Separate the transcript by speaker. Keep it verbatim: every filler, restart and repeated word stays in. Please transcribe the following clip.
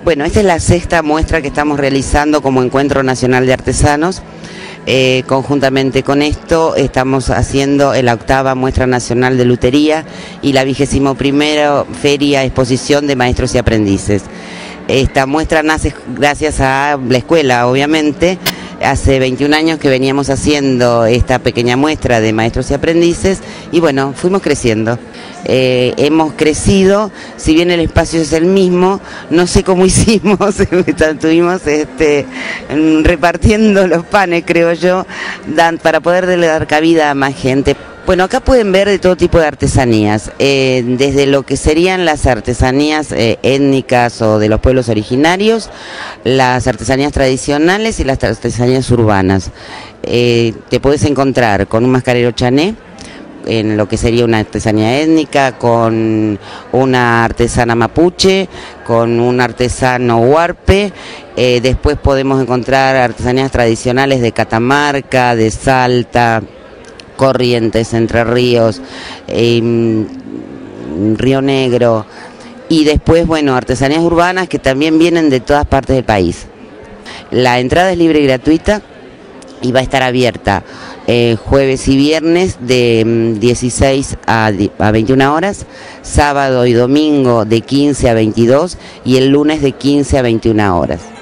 Speaker 1: Bueno, esta es la sexta muestra que estamos realizando como Encuentro Nacional de Artesanos. Eh, conjuntamente con esto estamos haciendo la octava Muestra Nacional de Lutería y la vigésimo primera Feria Exposición de Maestros y Aprendices. Esta muestra nace gracias a la escuela, obviamente. Hace veintiún años que veníamos haciendo esta pequeña muestra de maestros y aprendices y bueno, fuimos creciendo. Eh, hemos crecido, si bien el espacio es el mismo, no sé cómo hicimos, estuvimos este, repartiendo los panes, creo yo, dan, para poder dar cabida a más gente. Bueno, acá pueden ver de todo tipo de artesanías, eh, desde lo que serían las artesanías eh, étnicas o de los pueblos originarios, las artesanías tradicionales y las artesanías urbanas. Eh, te puedes encontrar con un mascarero chané, en lo que sería una artesanía étnica, con una artesana mapuche, con un artesano huarpe, eh, después podemos encontrar artesanías tradicionales de Catamarca, de Salta, Corrientes, Entre Ríos, eh, Río Negro, y después, bueno, artesanías urbanas que también vienen de todas partes del país. La entrada es libre y gratuita y va a estar abierta eh, jueves y viernes de dieciséis a veintiuna horas, sábado y domingo de quince a veintidós y el lunes de quince a veintiuna horas.